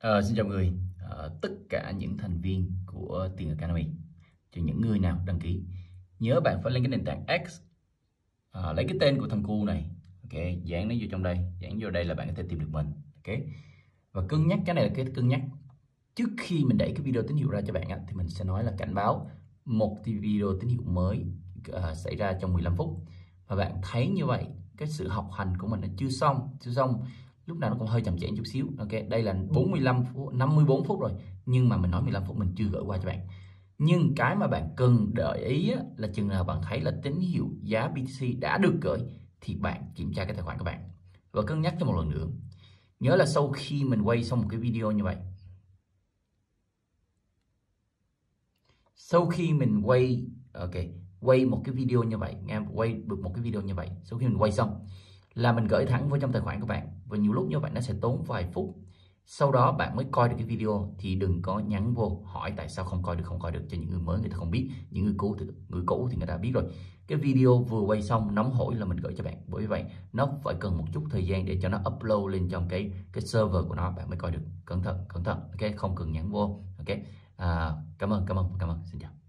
Xin chào người, tất cả những thành viên của Tiền Academy. Cho những người nào đăng ký, nhớ bạn phải lên cái nền tảng X, lấy cái tên của thằng cu này, ok, dán nó vô trong đây, dán vô đây là bạn có thể tìm được mình, ok. Và cân nhắc cái này là cái cân nhắc trước khi mình đẩy cái video tín hiệu ra cho bạn á, thì mình sẽ nói là cảnh báo một video tín hiệu mới xảy ra trong 15 phút. Và bạn thấy như vậy, cái sự học hành của mình nó chưa xong, lúc nào nó còn hơi chậm trễ chút xíu. Ok, đây là 45 phút, 54 phút rồi, nhưng mà mình nói 15 phút mình chưa gửi qua cho bạn. Nhưng cái mà bạn cần đợi ý á, là chừng nào bạn thấy là tín hiệu giá BTC đã được gửi thì bạn kiểm tra cái tài khoản của bạn. Và cân nhắc cho một lần nữa, nhớ là sau khi mình quay xong một cái video như vậy, sau khi mình quay một cái video như vậy, quay được một cái video như vậy, sau khi mình quay xong là mình gửi thẳng vào trong tài khoản của bạn. Và nhiều lúc như vậy nó sẽ tốn vài phút, sau đó bạn mới coi được cái video. Thì đừng có nhắn vô hỏi tại sao không coi được, cho những người mới người ta không biết, những người cũ thì người ta biết rồi. Cái video vừa quay xong nóng hổi là mình gửi cho bạn, bởi vậy nó phải cần một chút thời gian để cho nó upload lên trong cái server của nó, bạn mới coi được. Cẩn thận, ok, không cần nhắn vô. Ok, cảm ơn, xin chào.